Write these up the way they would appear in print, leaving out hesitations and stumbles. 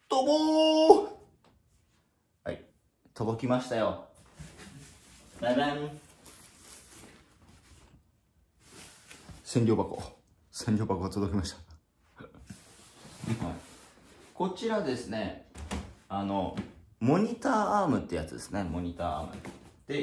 とぼー。はい、届きましたよ。バイバン。千両箱が届きました。はい、こちらですね、モニターアームってやつですね。モニターアームで、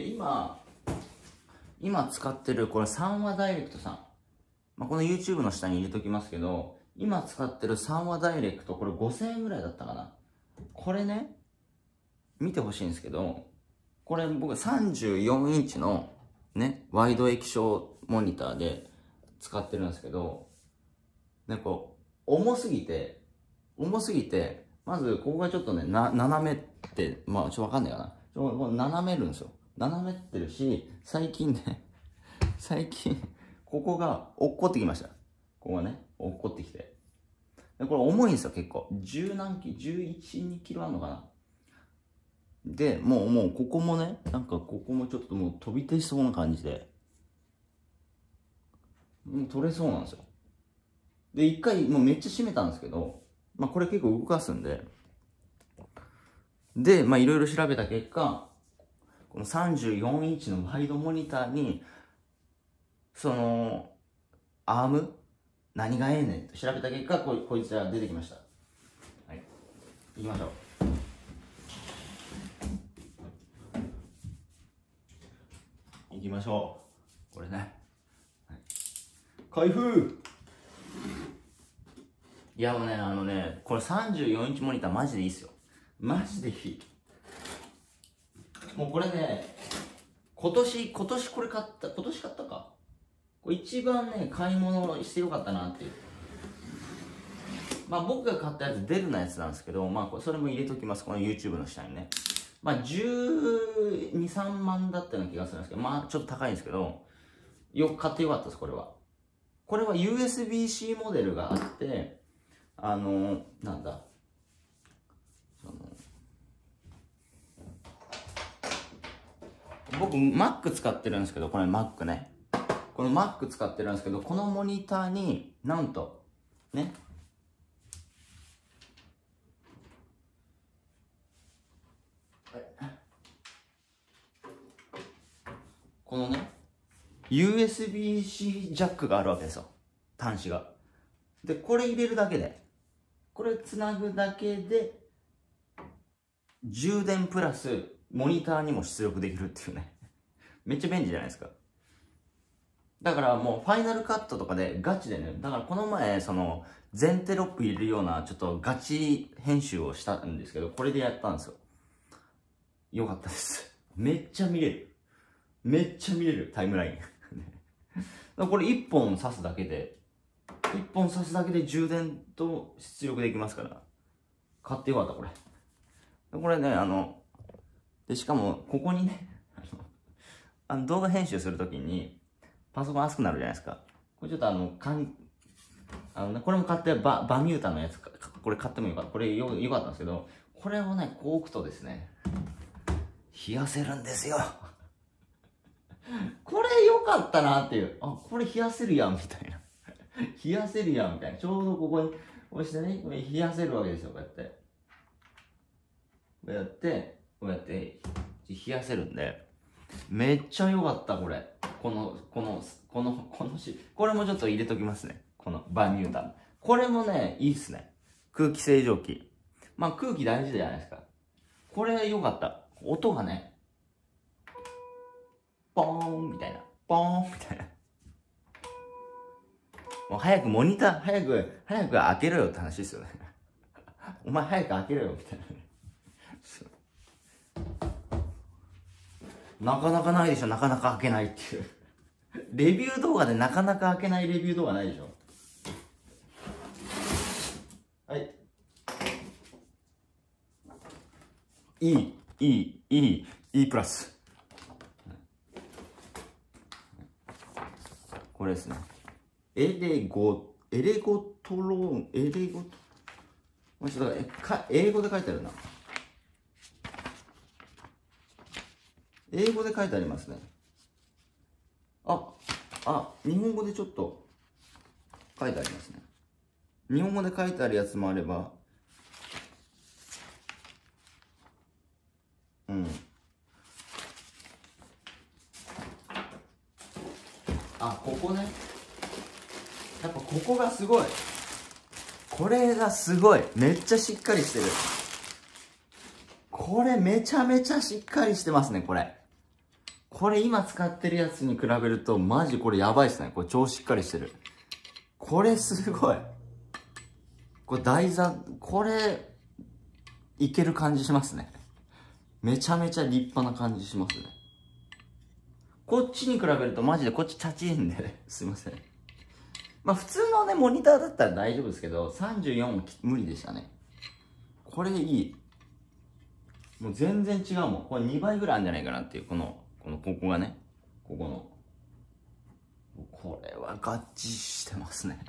今使ってるこれ三和ダイレクトさん、この YouTube の下に入れときますけど、今使ってる三和ダイレクト、これ5000円ぐらいだったかな。これね、見てほしいんですけど、これ僕34インチのね、ワイド液晶モニターで使ってるんですけど、なんか重すぎて、まずここがちょっとね、斜めって、ちょっとわかんないかな。斜めるんですよ。斜めってるし、最近、ここが落っこってきました。ここがね、落っこってきて。でこれ重いんですよ、結構。11、2キロあるのかな。で、もう、ここもね、ここもちょっともう飛び出しそうな感じで、もう取れそうなんですよ。で、一回、もうめっちゃ締めたんですけど、これ結構動かすんで、で、いろいろ調べた結果、この34インチのワイドモニターに、アーム何がええねんと調べた結果、こいつら出てきました。はい。行きましょう。行きましょう。これね。はい、開封。いやもうね、これ34インチモニターマジでいいっすよ。マジでいい。もうこれね、今年これ買った、今年買ったか。これ一番ね、買い物してよかったなっていう。僕が買ったやつ、デルのやつなんですけど、それも入れときます。この YouTube の下にね。12、3万だったような気がするんですけど、ちょっと高いんですけど、買ってよかったです、これは。これは USB-C モデルがあって、なんだ。僕、Mac 使ってるんですけど、これ Mac ね。この Mac 使ってるんですけど、このモニターになんと、ね。このね、USB-C ジャックがあるわけですよ。端子が。で、これ入れるだけで、これつなぐだけで、充電プラス、モニターにも出力できるっていうね。めっちゃ便利じゃないですか。だからもうファイナルカットとかでガチでね、だからこの前全テロップ入れるようなちょっとガチ編集をしたんですけど、これでやったんですよ。よかったです。めっちゃ見れるタイムライン。これ1本挿すだけで充電と出力できますから、買ってよかったこれ。これね、で、しかもここにね、動画編集するときに、パソコン熱くなるじゃないですか。これちょっとこれも買って、バミュータのやつ、これ買ってもよかった。これよかったんですけど、これをね、こう置くとですね、冷やせるんですよ。これよかったなっていう。これ冷やせるやん、みたいな。冷やせるやん、みたいな。ちょうどここに押してね、これ冷やせるわけですよ、こうやって。こうやって冷やせるんで、めっちゃ良かった、これ。これもちょっと入れときますね。このバミュータ。これもね、いいっすね。空気清浄機。空気大事じゃないですか。これ良かった。音がね、ポーンみたいな。ポーンみたいな。もう早くモニター、早く開けろよって話ですよね。お前早く開けろよみたいな。なかなかないでしょ、なかなか開けないっていう。レビュー動画でなかなか開けないレビュー動画ないでしょ。はい。E プラス。これですね。エレゴトローン、もうちょっと英語で書いてあるな。英語で書いてありますね。日本語でちょっと書いてありますね。日本語で書いてあるやつもあれば、 うん。あ、ここね。やっぱここがすごい。これがすごい。めっちゃしっかりしてる。これめちゃめちゃしっかりしてますね、これ。これ今使ってるやつに比べると、マジこれやばいっすね。これ超しっかりしてる。これすごい。これ台座、これ、いける感じしますね。めちゃめちゃ立派な感じしますね。こっちに比べるとマジでこっちチャチいんで、ね、すいません。まあ普通のね、モニターだったら大丈夫ですけど、34も無理でしたね。これいい。もう全然違うもん。これ2倍ぐらいあるんじゃないかなっていう、ここがね、ここの。これは合致してますね。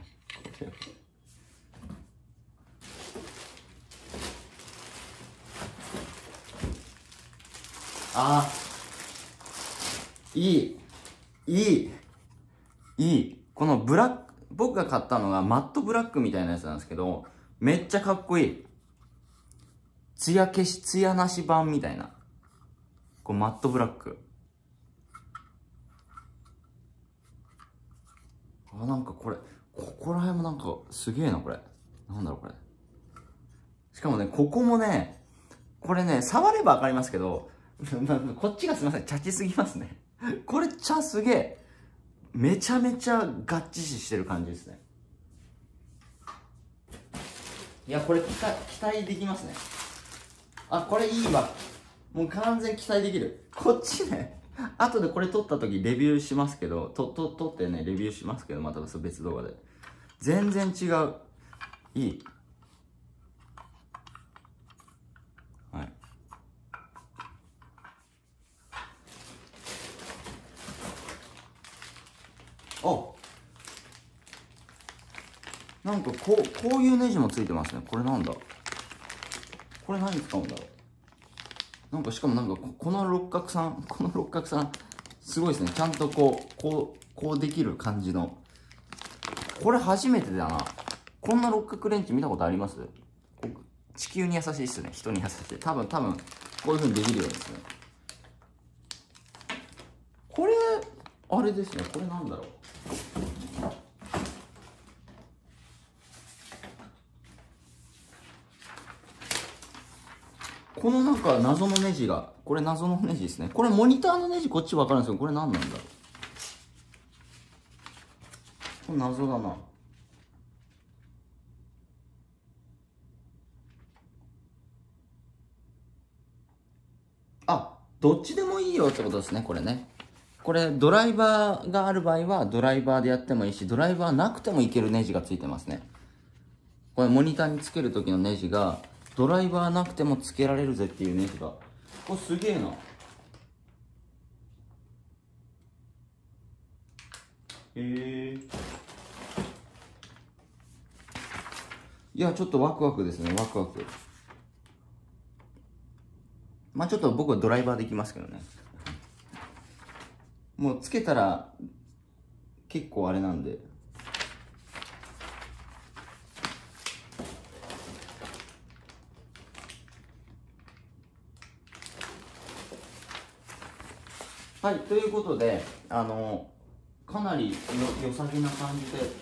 ああ、いい。いい。いい。このブラック、僕が買ったのがマットブラックみたいなやつなんですけど、めっちゃかっこいい。ツヤ消し、ツヤなし版みたいな。こうマットブラック。あ、なんかこれ、ここら辺もなんかすげえな、これ。なんだろう、これ。しかもね、ここもね、これね、触ればわかりますけど、こっちがすいません、チャチすぎますね。これ茶すげえ。めちゃめちゃ合致してる感じですね。いや、これ期待できますね。あ、これいいわ。もう完全期待できる。こっちね、後でこれ撮った時レビューしますけど、撮ってね、レビューしますけど、また別動画で。全然違う。いい。はい。あ、なんかこういうネジもついてますね。これなんだ、これ何使うんだろう。なんかしかもなんかこの六角さんすごいですね。ちゃんとこうできる感じの。これ初めてだな。こんな六角レンチ見たことあります？地球に優しいっすね。人に優しい。多分こういう風にできるようですね。これあれですね。これなんだろう。このなんか謎のネジが、これ謎のネジですね。これモニターのネジこっちわかるんですけど、これ何なんだろう。これ謎だな。あ、どっちでもいいよってことですね、これね。これドライバーがある場合はドライバーでやってもいいし、ドライバーなくてもいけるネジがついてますね。これモニターにつける時のネジがドライバーなくてもつけられるぜっていうネジが、これすげえな。へえ。いや、ちょっとワクワクですね、ワクワク。まあちょっと僕はドライバーでいきますけどね。もうつけたら結構あれなんで。はい、ということで、かなり良さげな感じで、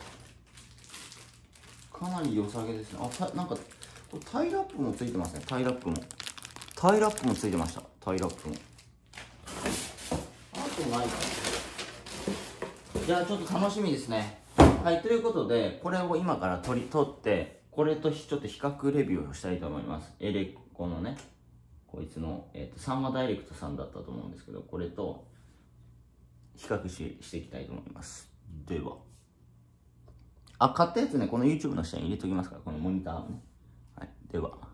かなり良さげですね。あ、なんか、これタイラップもついてますね、タイラップも。タイラップもついてました、タイラップも。あとないか。じゃあちょっと楽しみですね。はい、ということで、これを今から取って、これとちょっと比較レビューをしたいと思います。エレコのね、こいつの、三和ダイレクトさんだったと思うんですけど、これと比較していきたいと思います。では。あ、買ったやつね、この YouTube の下に入れときますから、このモニターをね。はい、では。